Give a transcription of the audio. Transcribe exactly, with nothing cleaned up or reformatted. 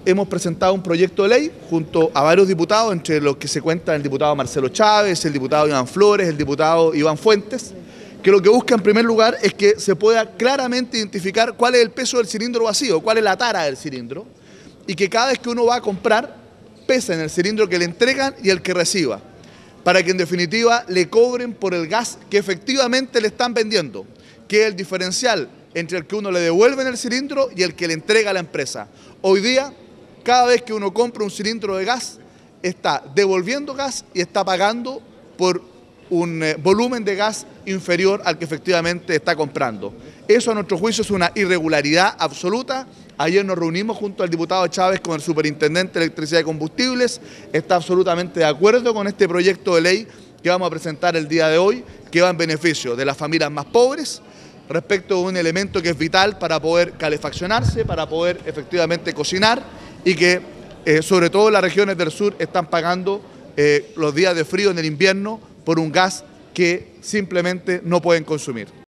hemos presentado un proyecto de ley junto a varios diputados, entre los que se cuentan el diputado Marcelo Chávez, el diputado Iván Flores, el diputado Iván Fuentes, que lo que busca en primer lugar es que se pueda claramente identificar cuál es el peso del cilindro vacío, cuál es la tara del cilindro, y que cada vez que uno va a comprar, pese en el cilindro que le entregan y el que reciba, para que en definitiva le cobren por el gas que efectivamente le están vendiendo, que es el diferencial entre el que uno le devuelve en el cilindro y el que le entrega a la empresa. Hoy día, cada vez que uno compra un cilindro de gas, está devolviendo gas y está pagando por un eh, volumen de gas inferior al que efectivamente está comprando. Eso, a nuestro juicio, es una irregularidad absoluta. Ayer nos reunimos junto al diputado Chávez con el superintendente de Electricidad y Combustibles. Está absolutamente de acuerdo con este proyecto de ley que vamos a presentar el día de hoy, que va en beneficio de las familias más pobres, respecto de un elemento que es vital para poder calefaccionarse, para poder efectivamente cocinar, y que eh, sobre todo las regiones del sur están pagando eh, los días de frío en el invierno por un gas que simplemente no pueden consumir.